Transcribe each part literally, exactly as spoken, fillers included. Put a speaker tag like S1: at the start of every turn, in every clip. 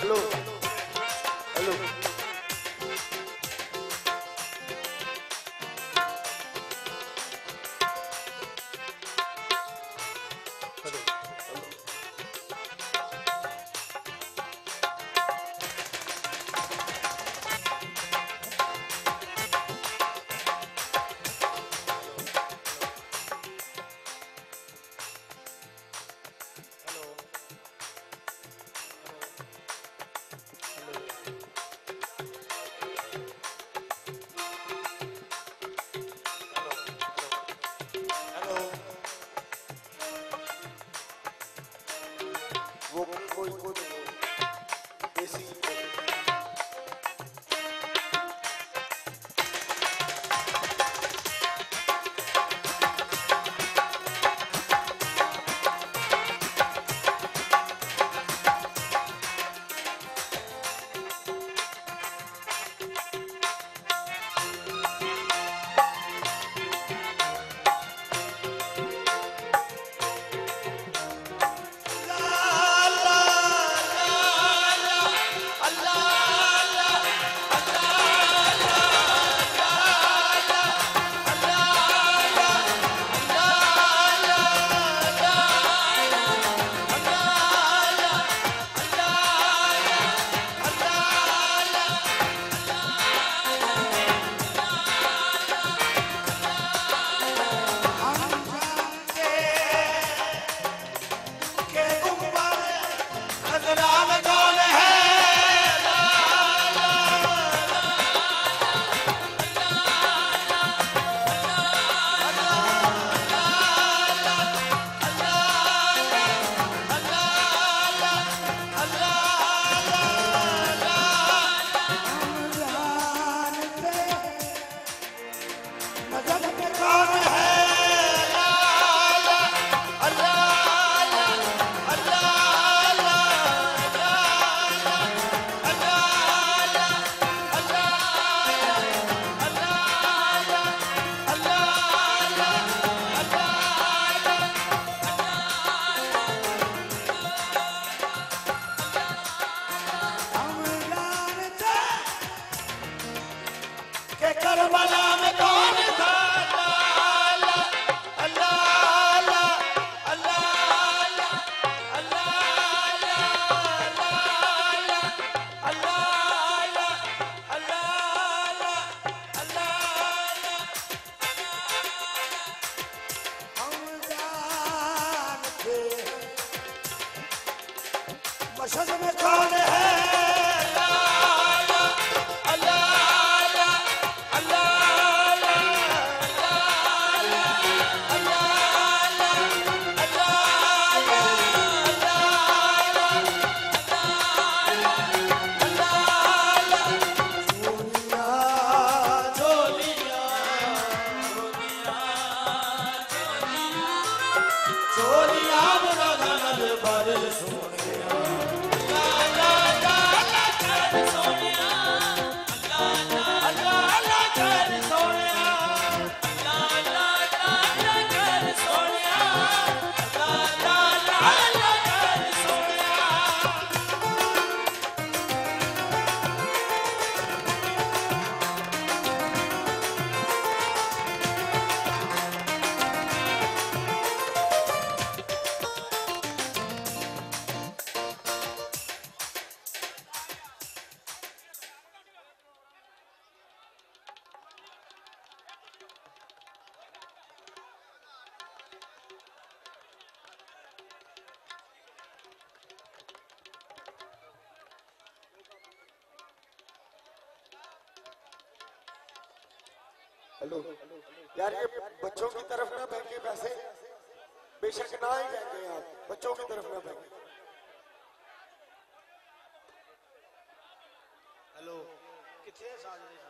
S1: Hello hello वो कोई कोई देसी मशहद में कौन है हेलो यार, ये बच्चों की तरफ ना फेंके पैसे, बेशक ना ही फेंके आप, बच्चों की तरफ ना फेंके। हेलो कितने साल दे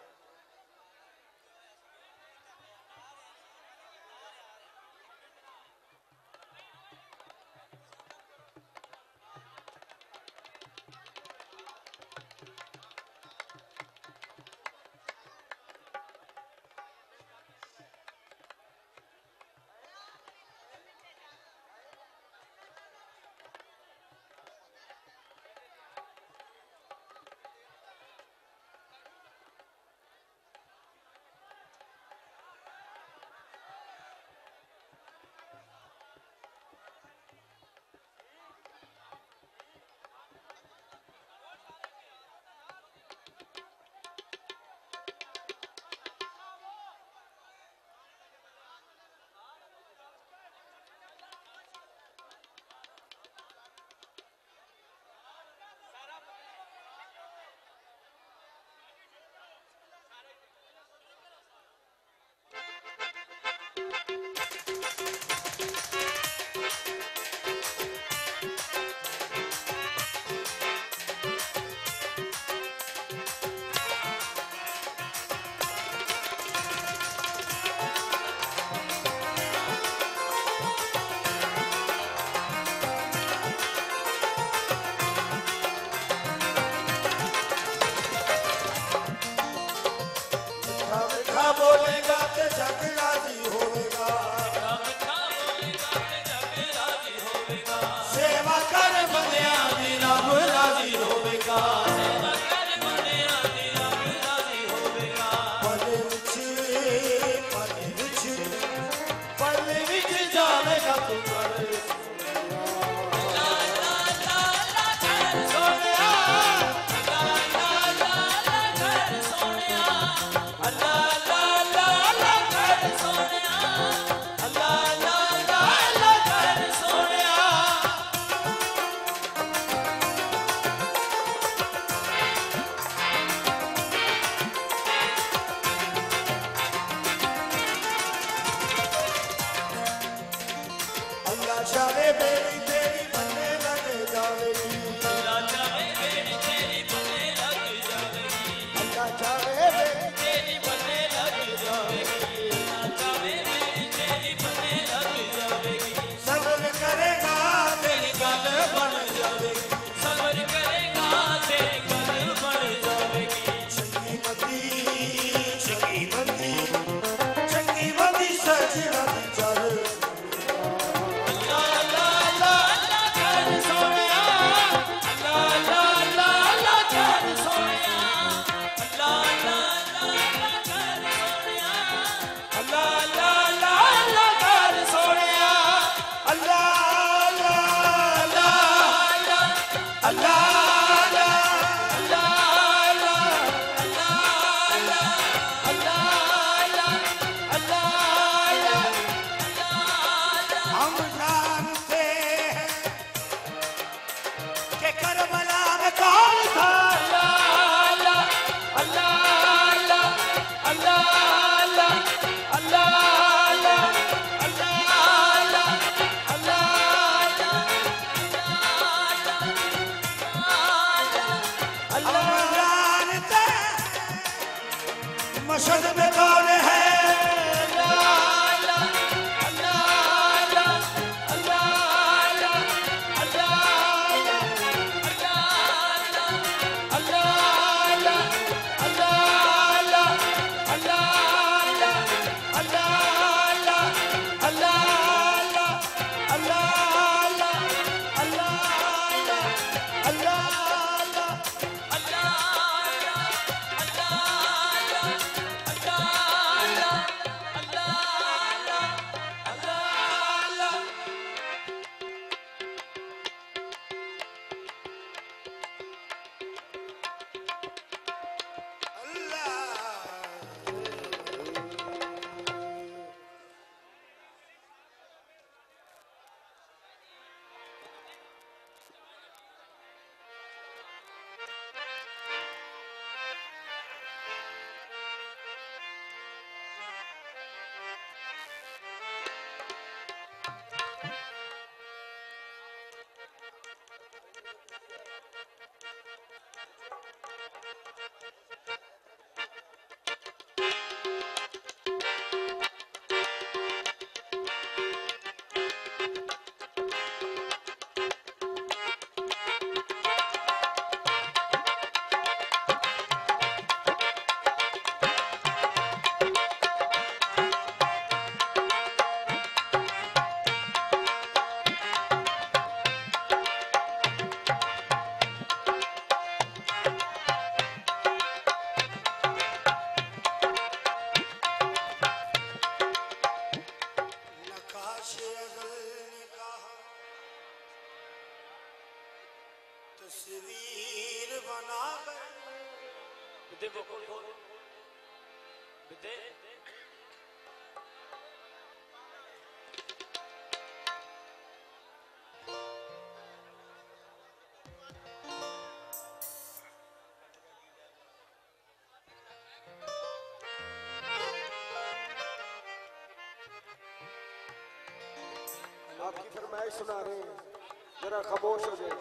S1: आपकी फरमाइश सुना रहे हैं, जरा खामोश हो जाए।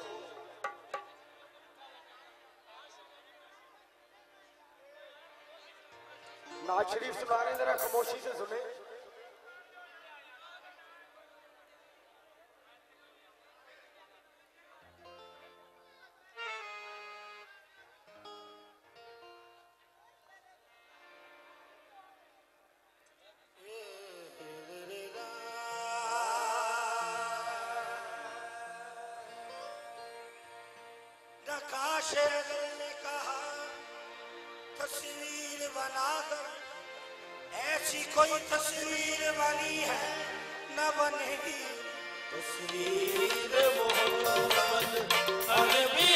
S1: नाज शरीफ सुना रहे हैं, जरा खामोशी से सुने।
S2: ने कहा तस्वीर बनाकर, ऐसी कोई तस्वीर बनी है न बनेगी तस्वीर मोहम्मद अरबी।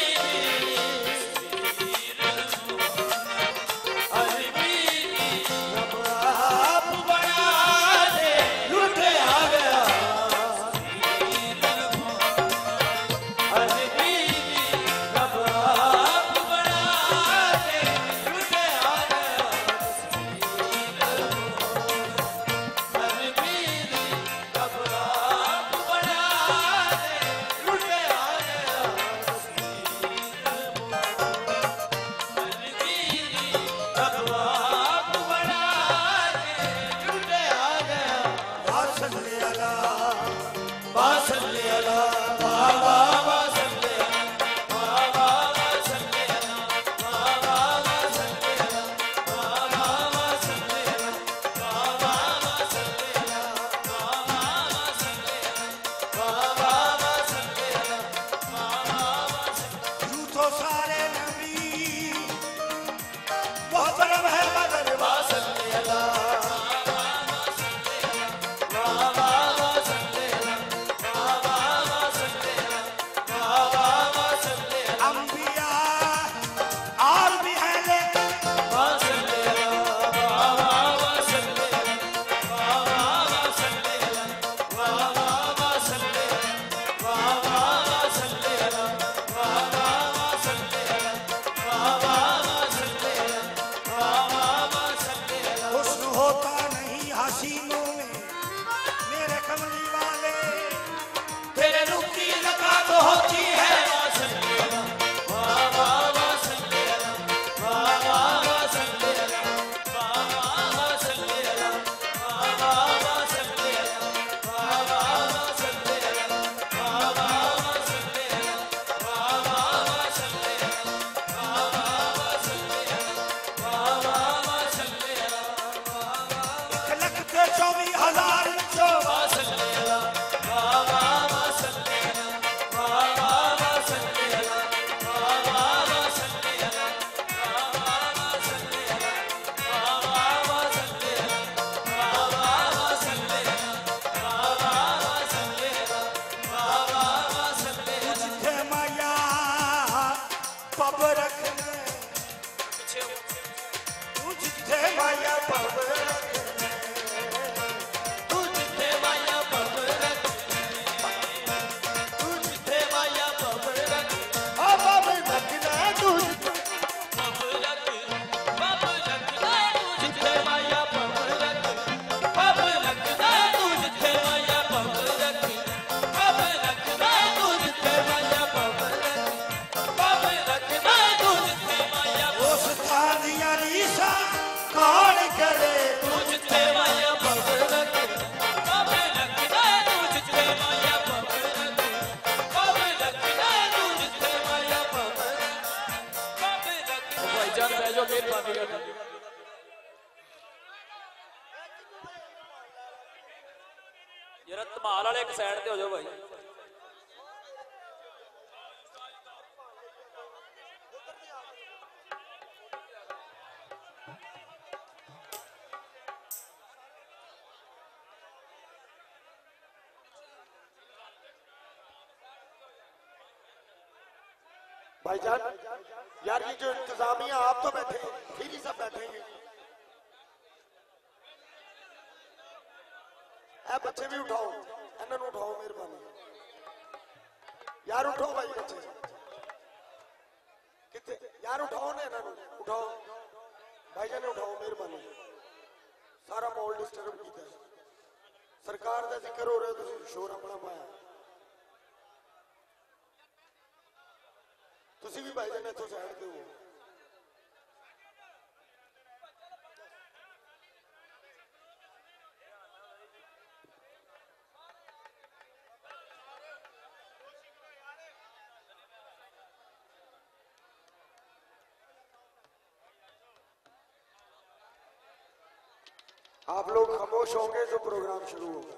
S3: जरा धमाल वाले एक साइड पे हो जाओ भाई।
S1: भाईजान यार ये जो इंतजामिया आप तो बैठे फिर ही सब बैठेंगे, ए बच्चे भी उठाओ, इन्होंने उठाओ मेहरबानी यार, उठाओ भाई बच्चे कितने यार, उठाओ ना इन्होंने, उठाओ भाईजान उठाओ मेहरबानी, सारा माहौल डिस्टर्ब किया सरकार का जिक्र हो रहा, तुम शोर अपना पाया। तुम भी भाई जान इतों साइड ते हो। आप लोग खामोश होंगे तो प्रोग्राम शुरू होगा।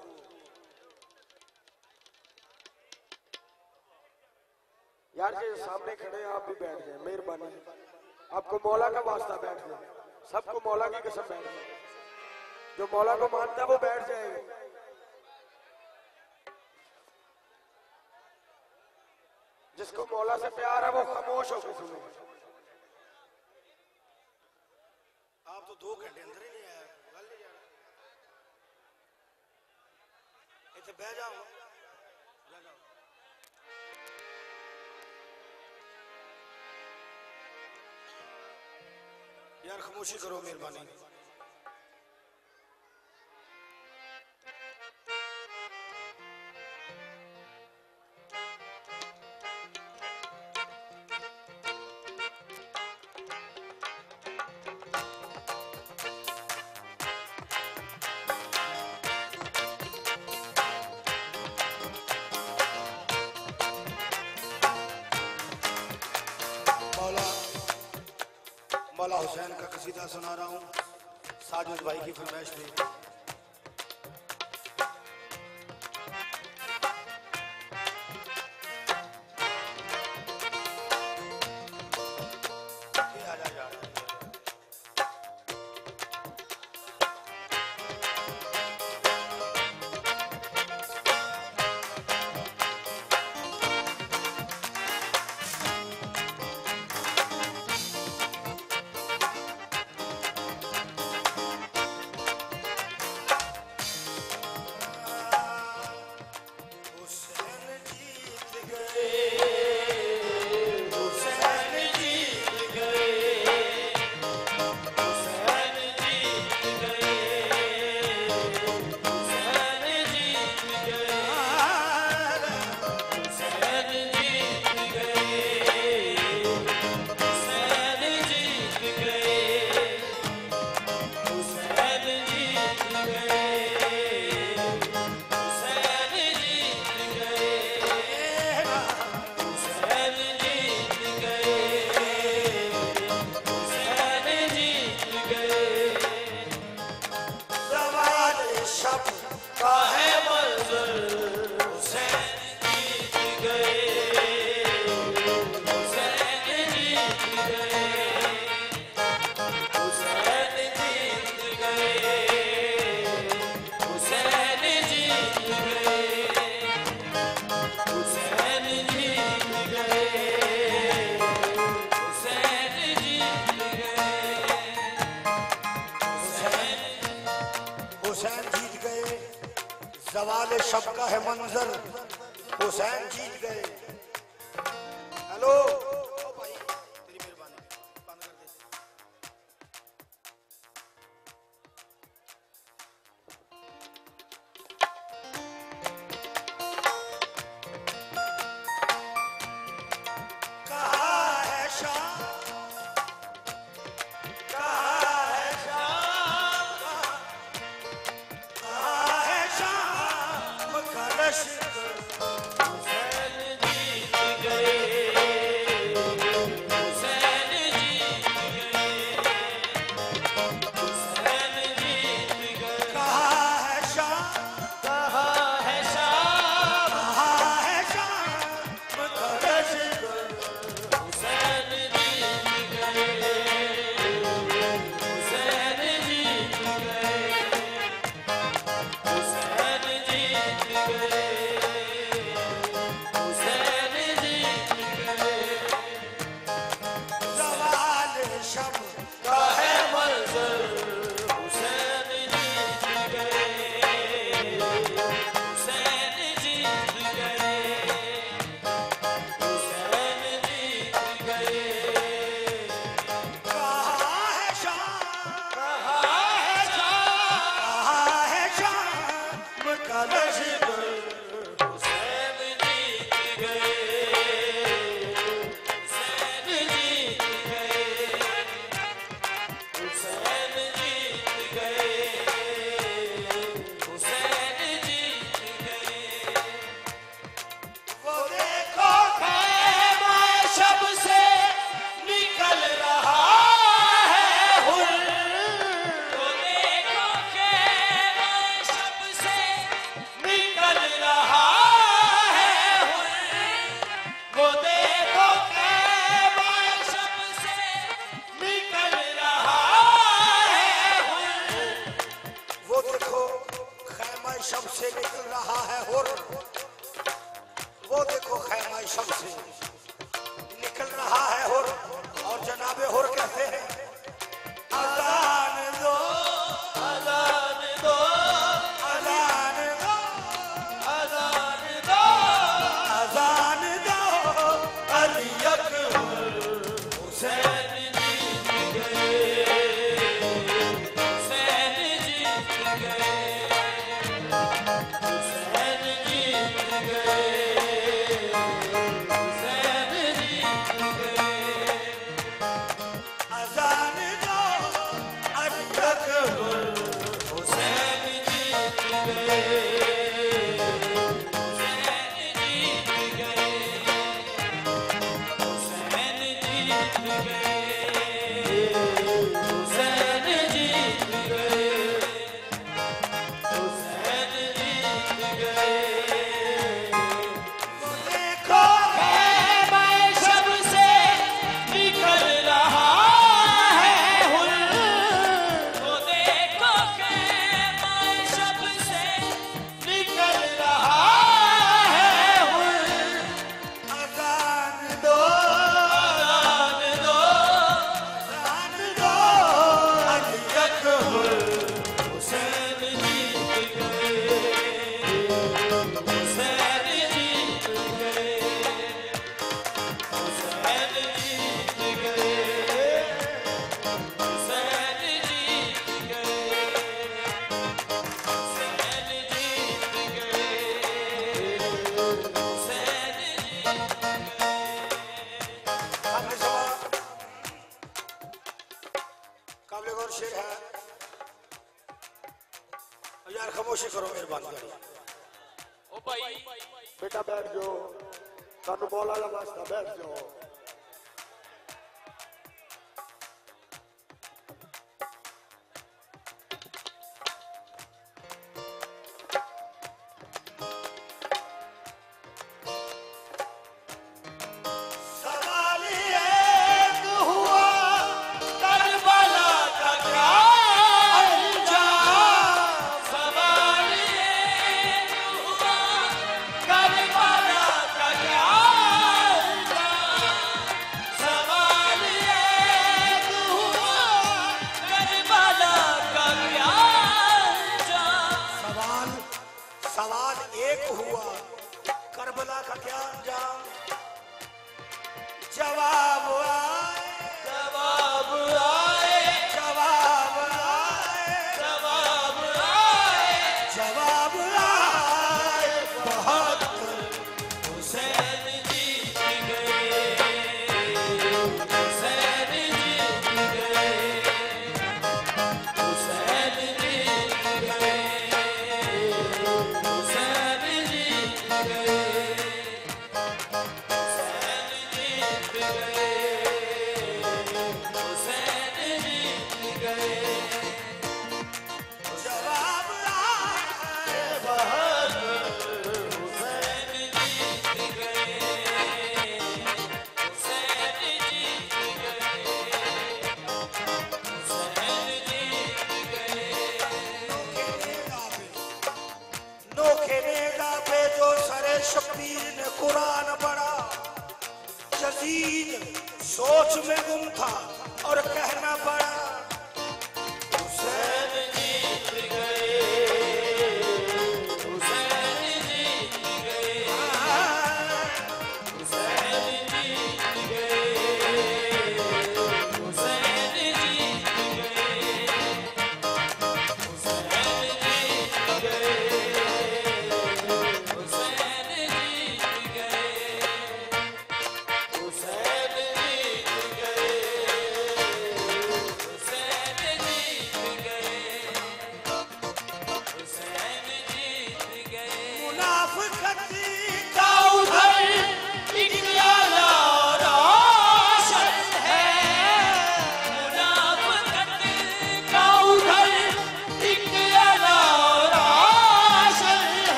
S1: यार जो सामने खड़े हैं आप भी बैठ जाए, मेहरबानी। आपको मौला का वास्ता बैठ जाए, सबको मौला की कसम बैठ जाए। जो मौला को मानता है वो बैठ जाएगा। जिसको मौला से प्यार है वो खामोश होकर सुने।
S2: आप तो दो घंटे अंदर ही नहीं आए, गल नहीं जाना। इतने बह जाओ, बह जाओ। यार खामोशी करो मेहरबानी। मौला हुसैन का कसीदा सुना रहा हूँ साजिद भाई की फरमाइश पे। सवाल शब का है मंजर, हुसैन जीत गए। हेलो भाई, तेरी मेहरबानी, बंद कर दे। कहाँ है शाम, कहाँ है शाम, कहाँ है शाम का लश्कर। हुसैन जीत गए। शब से निकल रहा है हुर, वो देखो खैमा शब से निकल रहा है हुर। और जनाबे हुर कहते हैं अजान दो
S3: अजान दो
S2: अजान दो
S3: अजान दो
S2: अजान दो अली अकबर
S3: हुसैन जीत गए हुसैन जीत गए हुसैन जीत गए हुसैन जीत गए
S2: अजान दो अली अकबर
S3: हुसैन जीत गए हुसैन जीत गए हुसैन जीत गए हुसैन जीत गए हुसैन जीत गए
S2: देखो
S3: मैं शब से निकल रहा है हुर, तो देखो कि मैं शब से निकल रहा है हुर।
S2: अजान दो
S3: अजान दो
S2: अजान दो अली अकबर
S3: हुसैन जीत गए हुसैन जीत गए हुसैन जीत गए हुसैन जीत गए हुसैन जीत गए हुसैन जीत
S2: सामने सवाल काबिल गौर शेर है। यार खामोशी करो मेहरबानी करो।
S3: ओ भाई
S1: बेटा बैठ जाओ, सानू मौला का वास्ता बैठ जाओ।
S2: सवाल एक हुआ
S3: करबला का क्या अंजाम, सवाल ये हुआ करबला का क्या अंजाम, सवाल ये हुआ करबला का क्या अंजाम।
S2: सवाल सवाल एक हुआ करबला का क्या अंजाम। जवाब आए
S3: जवाब आए
S2: जवाब आए
S3: जवाब आए
S2: जवाब आए बहत्तर
S3: हुसैन जीत गए हुसैन जीत गए हुसैन जीत गए हुसैन जीत गए हुसैन जीत गए हुसैन जीत गए
S2: जवाब आए
S3: बहादुर हुसैन जीत गए हुसैन जीत गए हुसैन जीत गए
S2: नोखे नेगा पे जो सरे शब्बीर ने कुरान पढ़ा। जदीद सोच में गुम था और कहना पड़ा
S3: हुसैन जीत गए हुसैन जीत गए हुसैन जीत गए हुसैन जीत गए हुसैन जीत गए हुसैन जीत गए हुसैन जीत गए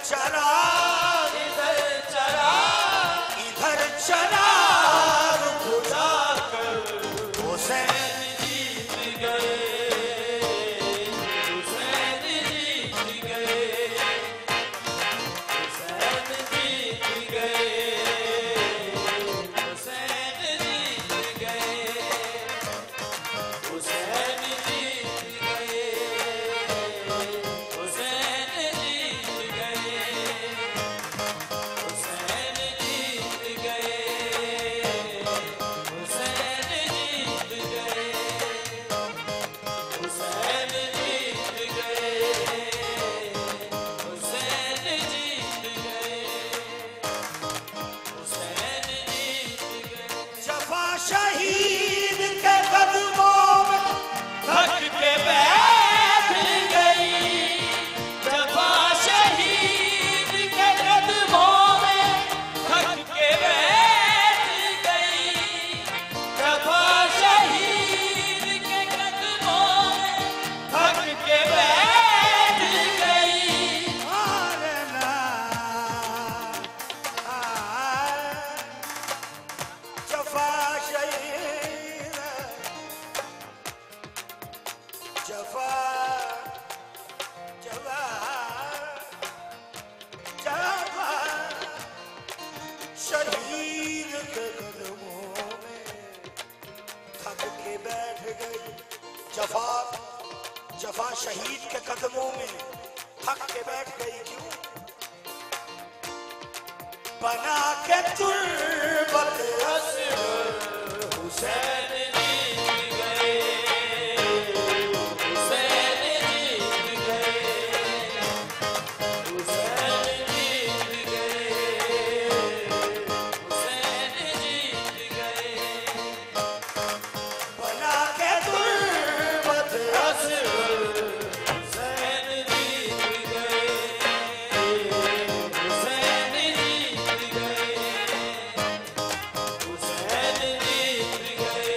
S2: चराग
S3: इधर चराग
S2: इधर चराग बुझा
S3: कर
S2: हुसैन
S3: जीत गए, हुसैन जीत गए, हुसैन जीत गए, हुसैन जीत गए, हुसैन जीत गए, हुसैन जीत गए, हुसैन जीत गए, हुसैन जीत गए, हुसैन जीत गए, हुसैन जीत गए, हुसैन जीत गए।
S2: जफा शहीद के कदमों में
S3: थक के बैठ गई, जफा शहीद के कदमों में थक के बैठ गई, जफा शहीद के कदमों में थक के बैठ गई।
S2: मारना जफा शहीद जफा जफा जफा शहीद के कदमों में थक के बैठ गई। जफा जफा शहीद के कदमों में थक के बैठ गई। क्यों? बना के तुर्बत
S3: हुसैन जीत गए, हुसैन जीत गए, हुसैन जीत गए, हुसैन जीत गए,
S2: बना के तुर्बत
S3: हुसैन जीत गए, हुसैन जीत गए, हुसैन जीत गए।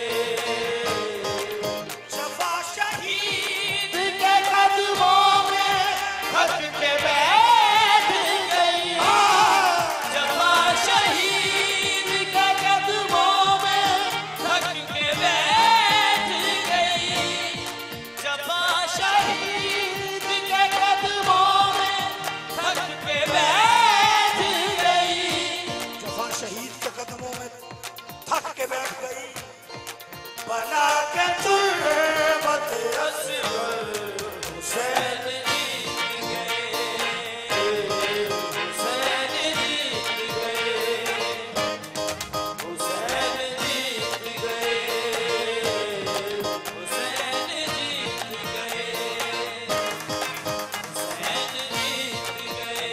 S2: जफा शहीद
S3: के कदमों में थक के बैठ गई, जफा शहीद के कदमों में थक के बैठ गई, जफा शहीद के कदमों में थक के बैठ गई।
S2: जफा शहीद के कदमों में थक के बैठ गई। बना के तुर्बत
S3: हुसैन जीत गए, हुसैन जीत गए, हुसैन जीत गए, हुसैन जीत गए, हुसैन जीत गए,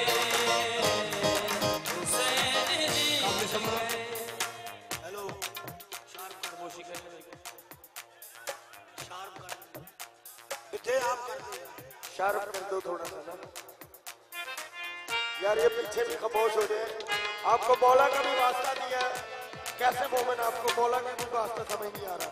S3: हुसैन जीत गए।
S2: हेलो शार्प खामोशी कर शार्प कर इतने आप कर दिया।
S1: शार्प कर दो थोड़ा सा ना यार, ये पीछे भी खामोश हो जाए। आपको मौला का भी वास्ता दिया है, कैसे मोमिन आपको मौला का भी वास्ता समझ नहीं आ रहा।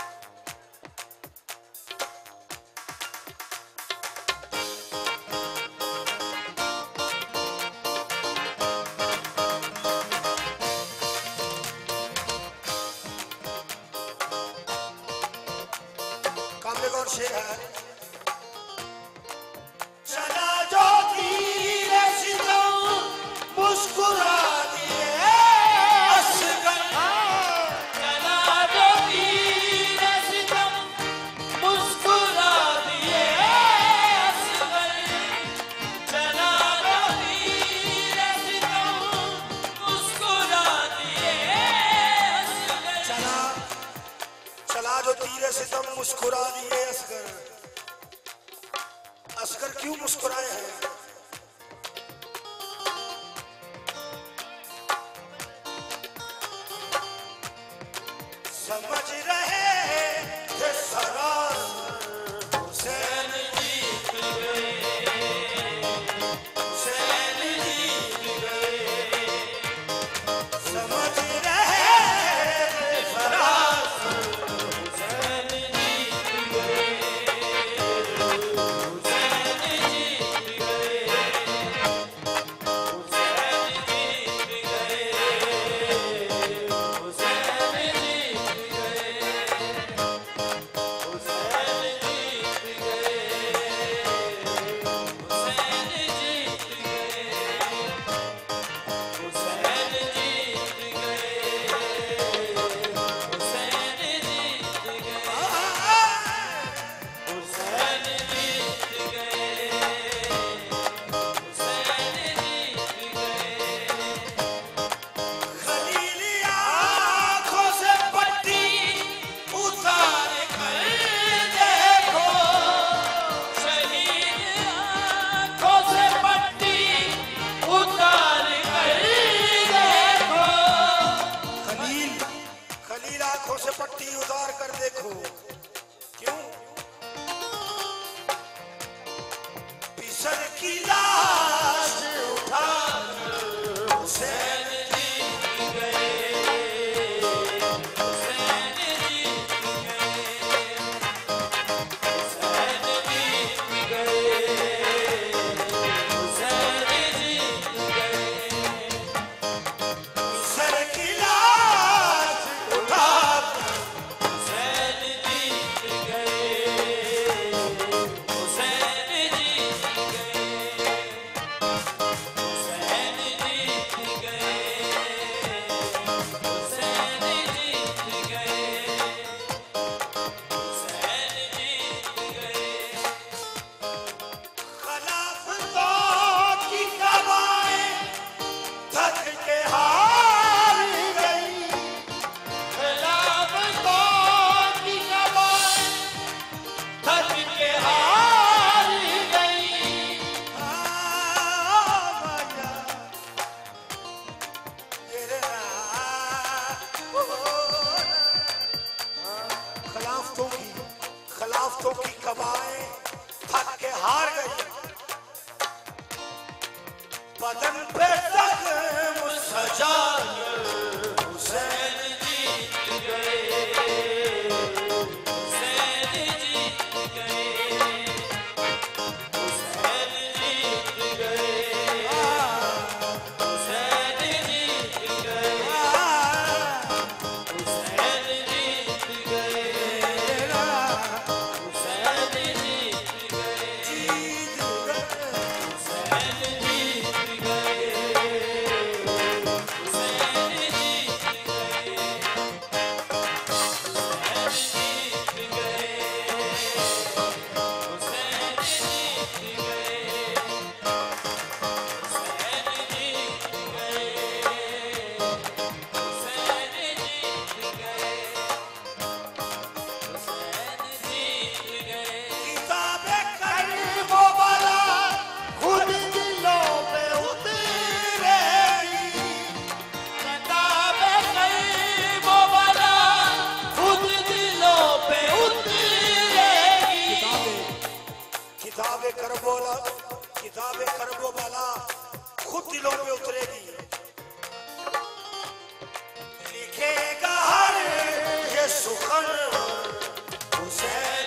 S2: कामले कौन शेर है? चला जो धीरे सितम मुस्कुरा दिए असगर।
S3: चला जो तीर सितम मुस्कुरा दिए असगर, चला जो तीर सितम मुस्कुरा दिए असगर।
S2: चला चला जो तीरे सितम मुस्कुरा दिए असगर। असगर क्यों मुस्कुराए हैं? समझ रहे थे सरासर हुसैन
S3: जीत गए, हुसैन जीत गए,
S2: समझ रहे थे सरासर
S3: हुसैन जीत गए, हुसैन जीत गए,
S2: बदन पे जख्म सजा हुसैन
S3: जीत गए हुसैन जीत गए हुसैन जीत गए हुसैन जीत गए हुसैन जीत गए हुसैन जीत गए
S2: जीत गए
S3: हुसैन जीत गए हुसैन जीत गए
S2: किताबे करीब वाला खुद दिलों पे उतरेगी किताबे करबोला किताबे करबो वाला खुद दिलों पे उतरेगी लिखेगा हर ये सुखन हुसैन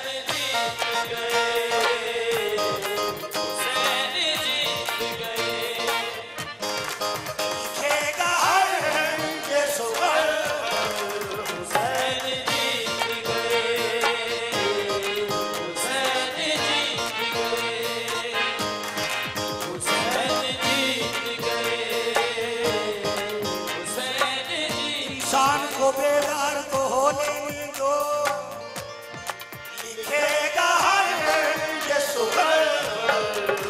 S2: लिखेगा हर ये सुखन इंसान को बेदार तो होने नहीं दो लिखेगा हर ये सुखन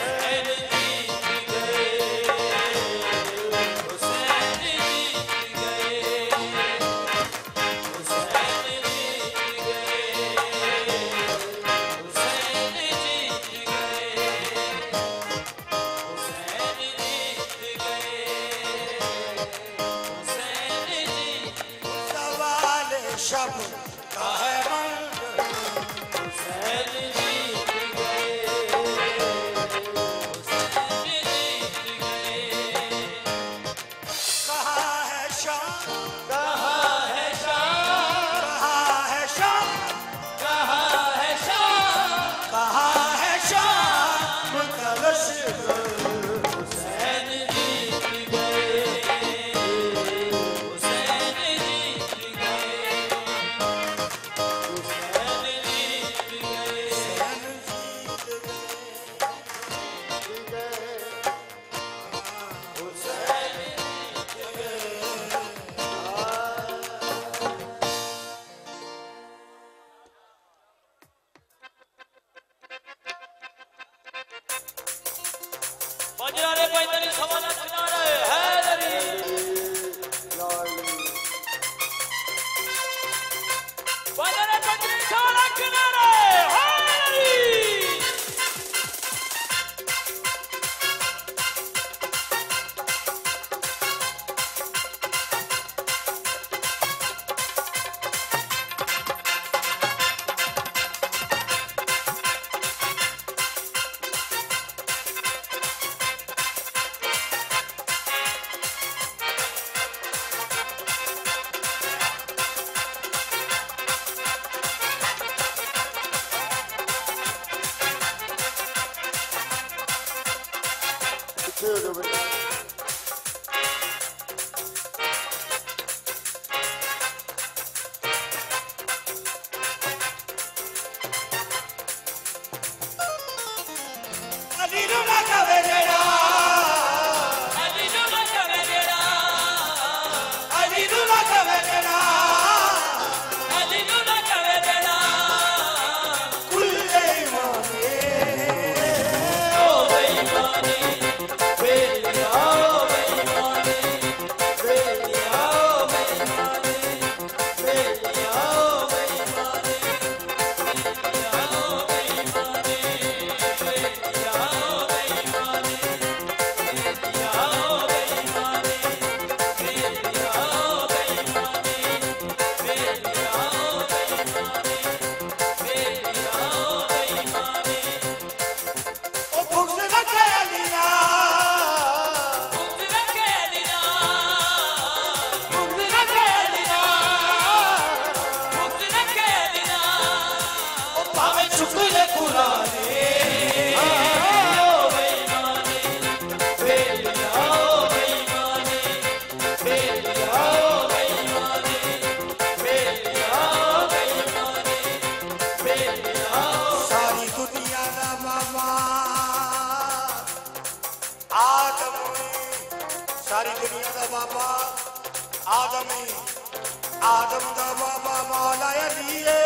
S2: सवाल शब का है मन कहाँ है शाम कहाँ है शाम कहाँ है शाम का लश्कर
S3: पंजरारे पैंतालीस हवाला किनारे हैदरी पंजरारे पैंतालीस हवाला किनारे हैदरी अलीनो ना कवे जड़ा अलीनो ना कवे जड़ा
S2: अलीनो ना कवे जड़ा
S3: अलीनो ना कवे जड़ा
S2: कुल्ले माने
S3: ओ बेईमानी बेलिया ओ बेईमानी बेलिया ओ बेईमानी बेलिया ओ बेईमानी बेलिया ओ बेईमानी बेलिया ओ बेईमानी
S2: सारी दुनिया का बाबा आदम है, आदम का बाबा मौला अली है।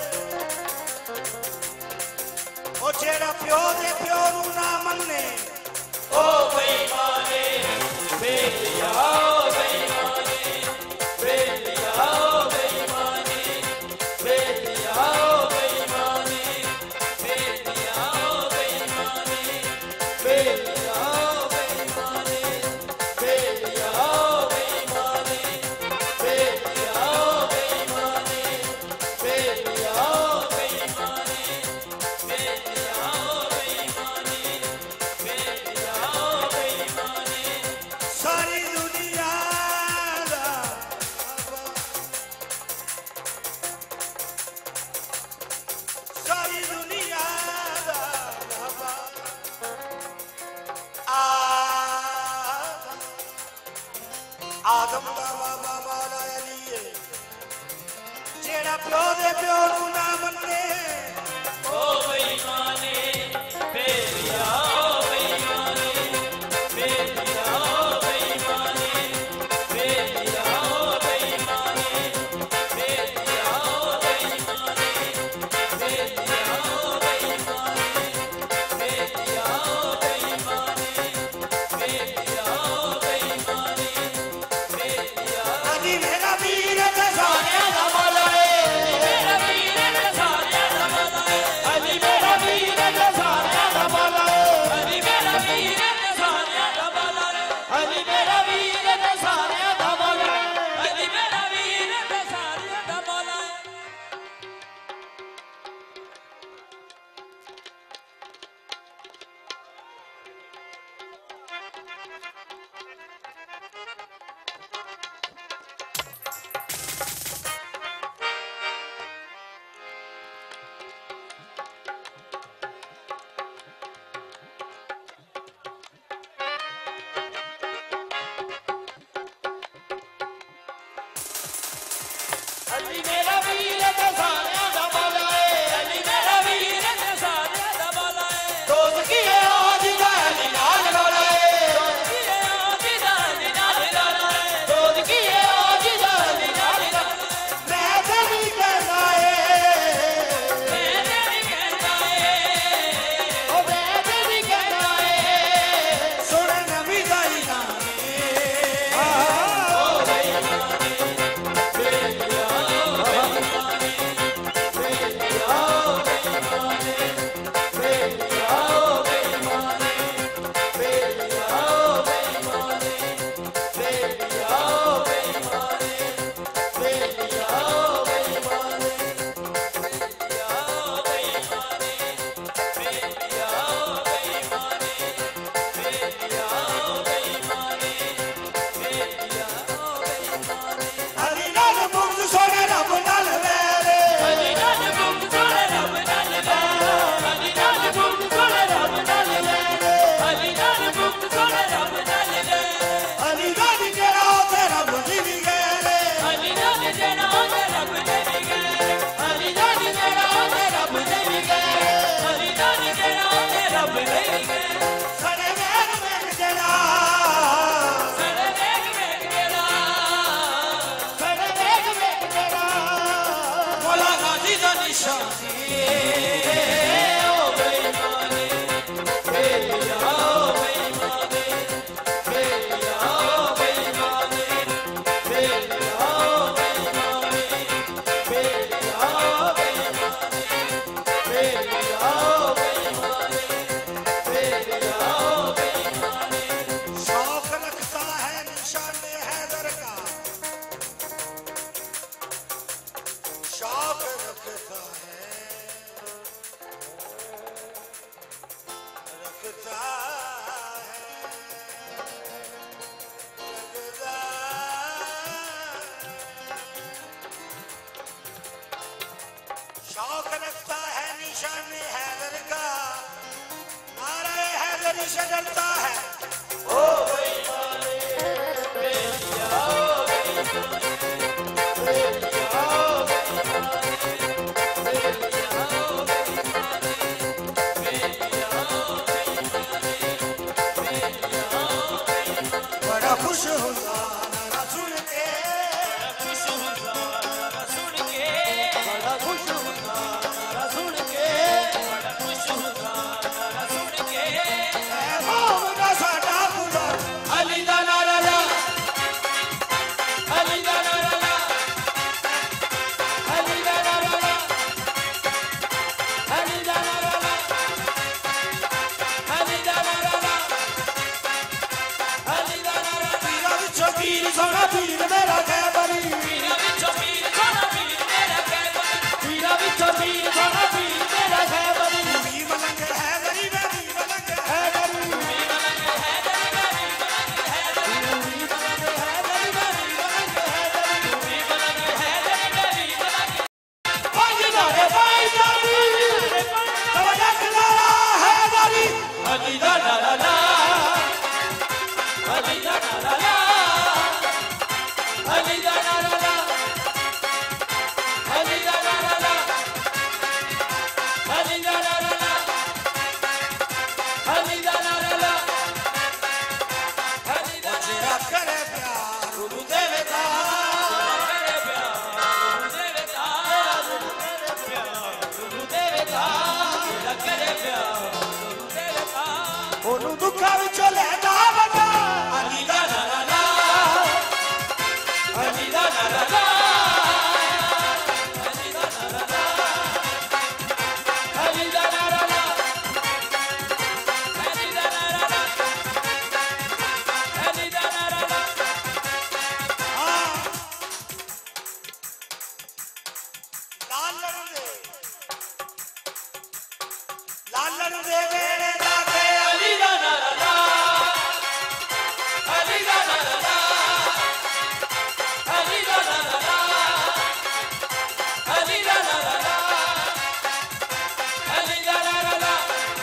S2: ओ जेड़ा प्यो दे प्यो नू ना मन्ने
S3: ओ बेईमाने बेलिया बेईमाने बेलिया बेईमाने बेलिया बेईमाने बेलिया बेईमाने बेलिया बेईमाने बेलिया बेईमाने बेलिया बेईमाने बेलिया बेईमाने
S2: सारी दुनिया दा सारी दुनिया दा बाबा आदम आदम दा बाबा मौला अली है। जेड़ा प्यो दे प्यो नू ना मन्ने
S3: ओ बेईमाने बेलिया बेईमाने बेलिया बेईमाने बेलिया बेईमाने बेलिया बेईमाने बेलिया बेईमाने बेलिया बेईमाने बेलिया बेईमाने बेलिया
S2: अली मेरा वीर ते सारे
S3: दा मौला है मेरा वीर ते सारे दा मौला है अली मेरा वीर ते सारे दा मौला है अली मेरा वीर ते सारे दा मौला है अली मेरा वीर ते सारे दा मौला है अली मेरा वीर ते सारे दा मौला है अली मेरा वीर ते सारे दा मौला है अली मेरा वीर ते सारे दा मौला है दोस्त की है आज दा अली नाल लौला है दोस्त की है आज दा अली नाल लौला है दोस्त की है आज दा अली नाल लौला है
S2: मैं तेरी कहना है
S3: मैं तेरी कहना है ओ मैं तेरी कहना है
S2: सुन नबी दा इनाम
S3: ओ बेईमाने बेलिया बेईमाने बेलिया बेईमाने बेलिया बेईमाने बेलिया बेईमाने बेलिया बेईमाने बेलिया बेईमाने बेलिया बेईमाने बेलिया बेईमाने बेलिया बेईमाने बेलिया बेईमाने
S2: अली नाल मुक्त सोने रब नाल वेले
S3: अली नाल मुक्त सोने रब नाल ले अली नाल मुक्त सोने रब नाल ले अली नाल मुक्त सोने रब नाल ले
S2: अली नाल जेड़ा ते रब दी भी गेले
S3: अली नाल जेड़ा ओते रब दे भी गए अली नाल जेड़ा ओते रब दे भी गए अली नाल जेड़ा ओते रब दे भी गए
S2: सने मेर मेर जेड़ा
S3: सरे देख देख जेड़ा
S2: सने मेर मेर जेड़ा मौला गाजी दा निशानी
S3: ओ बेईमाने बेलिया बेईमाने बेलिया बेईमाने बेलिया बेईमाने बेलिया बेईमाने बेलिया बेईमाने बेलिया बेईमाने
S2: शौक रखता है निशान हैदर का शौक रखता है रखता है रखता शौक रखता है निशान हैदर का नारे हैदरी से डरता है
S3: ओ बेईमाने बेलिया
S2: बड़ा खुश ਉਹਨੂੰ ਦੁੱਖਾਂ ਵਿੱਚੋਂ ਲੈਂਦਾ ਵਗਾ ਅਲੀ ਦਾ ਲਾ ਲਾ ਲਾ ਅਲੀ ਦਾ ਲਾ ਲਾ ਲਾ ਅਲੀ ਦਾ ਲਾ ਲਾ ਲਾ ਅਲੀ ਦਾ ਲਾ ਲਾ ਲਾ ਅਲੀ ਦਾ ਲਾ ਲਾ ਲਾ ਅਲੀ ਦਾ ਲਾ ਲਾ ਲਾ ਹਾਂ ਲਾਲਣ ਦੇ ਲਾਲਣ ਦੇ ਵੇੜੇ ਦਾ ਕੇ ਅਲੀ ਦਾ ਲਾ ਲਾ ਲਾ ਅਲੀ ਦਾ ਲਾ ਲਾ ਲਾ ਅਲੀ ਦਾ ਲਾ ਲਾ ਲਾ ਅਲੀ ਦਾ ਲਾ ਲਾ ਲਾ ਅਲੀ ਦਾ ਲਾ ਲਾ ਲਾ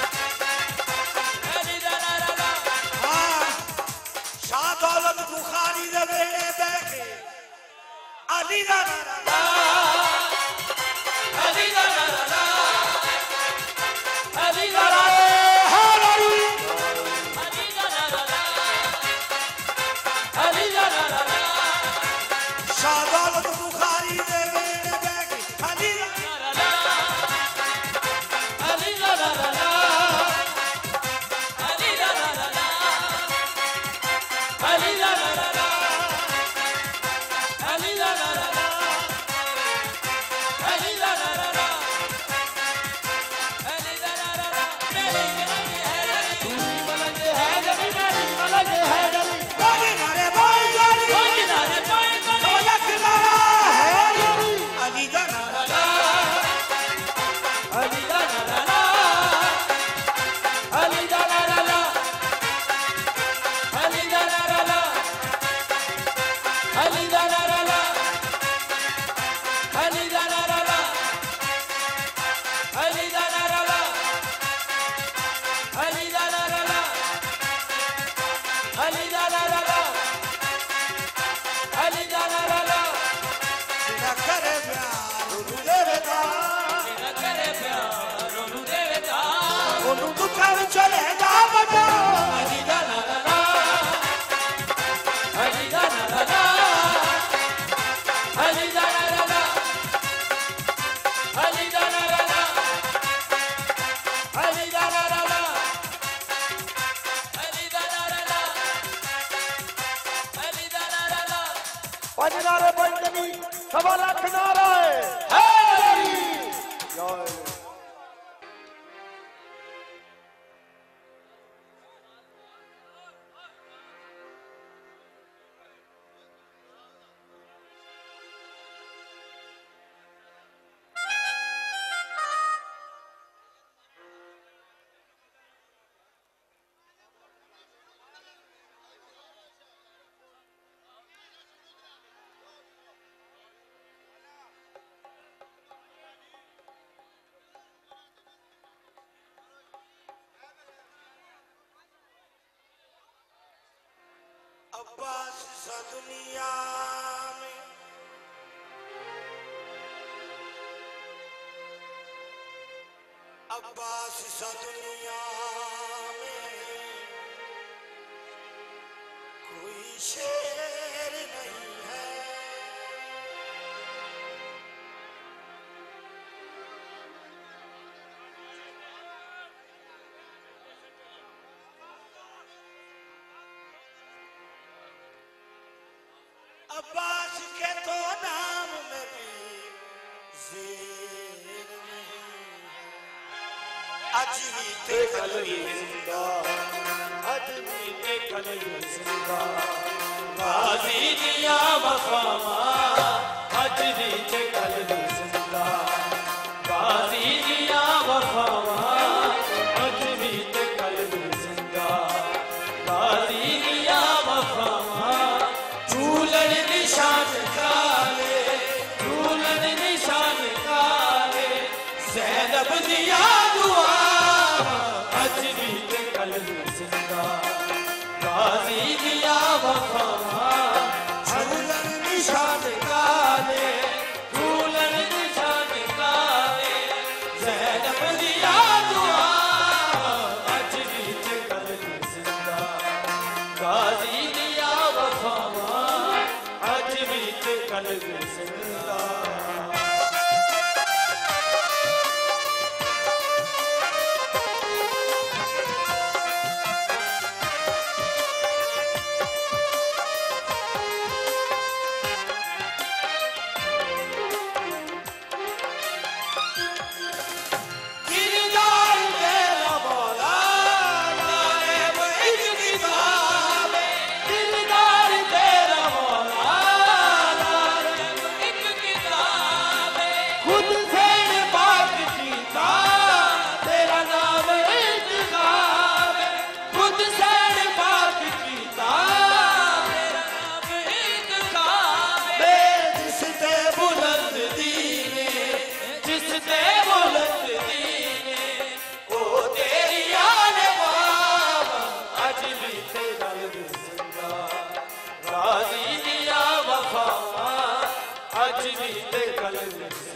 S2: ਅਲੀ ਦਾ ਲਾ ਲਾ ਲਾ ਹਾਂ ਸ਼ਾਹ ਦੌਲਤ ਬੁਖਾਰੀ ਦੇ ਵੇੜੇ ਬਹਿ ਕੇ ਅਲੀ ਦਾ ਲਾ ਲਾ ਲਾ ਅਲੀ ਦਾ ਲਾ ਲਾ ਲਾ ਅਲੀ ਦਾ ਲਾ शादौलत बुखारी दे वेड़े बह के अली ला ला अली ला ला ला अली ला ला ला अली ला ला ला अली ला ला ला अली ला ला ला अली ला ला ला मेरी मेरी है तू मलंग है जबी मेरी मलंग है जबी बोली नारे बोल बोली बोली नारे बोल अली दा ला ला ला अली दा ला ला ला अली दा ला ला ला अली दा ला ला ला अली दा ला ला ला अली दा ला ला ला अली दा ला ला ला अली दा ला ला ला अली दा ला ला ला अली दा ला ला ला तेरा करे प्यार ਉਹਨੂੰ ਦੇਵੇਗਾ ਤੇਰਾ ਕਰੇ ਪਿਆਰ ਉਹਨੂੰ ਦੇਵੇਗਾ ਉਹਨੂੰ ਦੁੱਖਾਂ ਵਿੱਚੋਂ ਲੈਂਦਾ ਵਗਾ ਅਲੀ ਦਾ ਲਾ ਲਾ ਲਾ ਅਲੀ ਦਾ ਲਾ ਲਾ ਲਾ ਅਲੀ ਦਾ ਲਾ ਲਾ ਲਾ ਅਲੀ ਦਾ ਲਾ ਲਾ ਲਾ ਅਲੀ ਦਾ ਲਾ ਲਾ ਲਾ ਅਲੀ ਦਾ ਲਾ ਲਾ ਲਾ ਅਲੀ ਦਾ ਲਾ ਲਾ ਲਾ
S1: ਪੰਜ ਨਾਰੇ ਪੰਜ ਨਹੀਂ ਸਵਾ ਲੱਖ ਨਾਰਾ ਹੈ ਜੈ
S2: अब्बास सा दुनिया में अब्बास सा दुनिया में कोई शेर नहीं है अब्बास के तो नाम में भी ज़ेर नहीं है अज भी ते कलवी जिंदा
S3: अज भी ते कलवी जिंदा गाजी दिया वफावा अज भी ते कलवी जिंदा गाजी दिया वफावा अज भी ते कलवी जिंदा गाजी दिया वफावा झूलन निशान काले झूलन निशान काले ज़ैनब दिया दुआ अज भी ते कलवी जिंदा गाजी दिया वफावा झूलन निशान काले झूलन निशान काले ज़ैनब दिया दुआ अज भी ते कलवी जिंदा गाजी दिया वफावा अज भी ते कलवी जिंदा चीनी ते कलवे